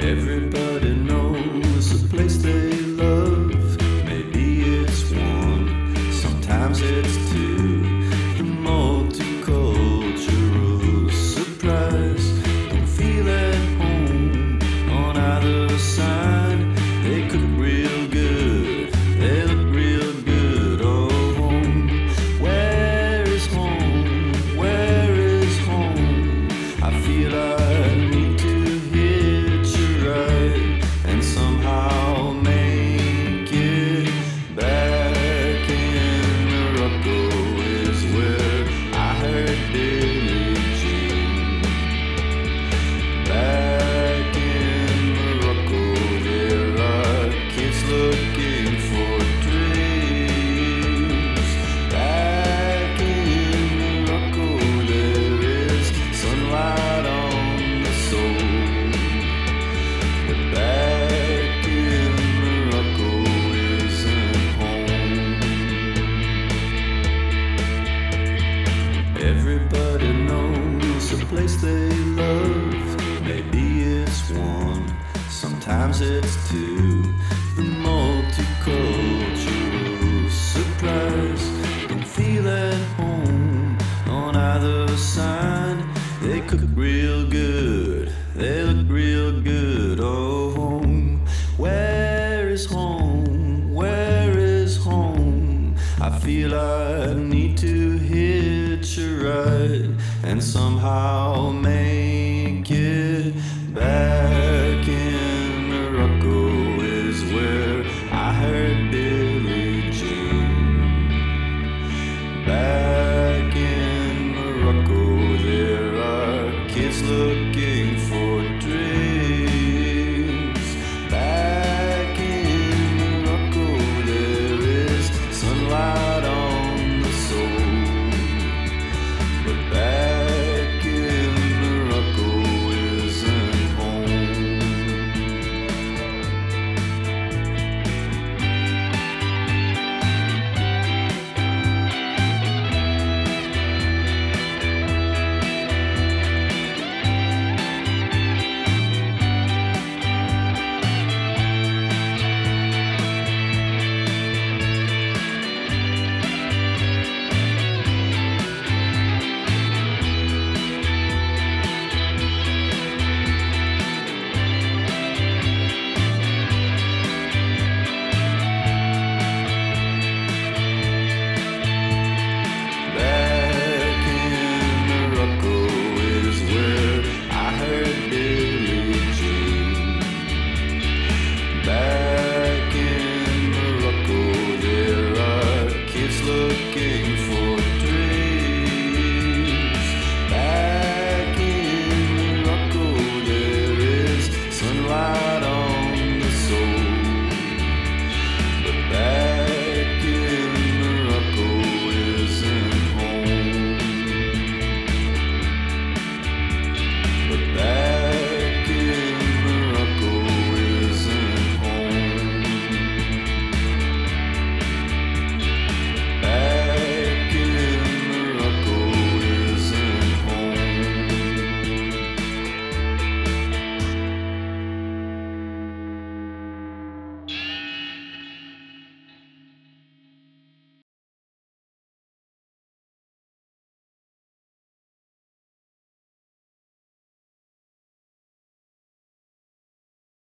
Everybody knows a place they love. Maybe it's one, sometimes it's two. The multicultural surprise. Don't feel at home on either side. They cook real good, they look real good. Oh, home, where is home? Where is home? I feel I need to hitch a ride and somehow make it back. In Morocco is where I heard Billie Jean. Back in Morocco there are kids looking for dreams. Back in Morocco there is sunlight on the soul. But back in Morocco isn't home. Everybody knows a place they love. Maybe it's one, sometimes it's two. The multicultural surprise. Don't feel at home on either side. They cook real good, they look real good. Oh, home, where is home? Where is home? I feel I need to hitch a ride and somehow make it back. In Morocco is where I heard Billie Jean. Back in Morocco there are kids looking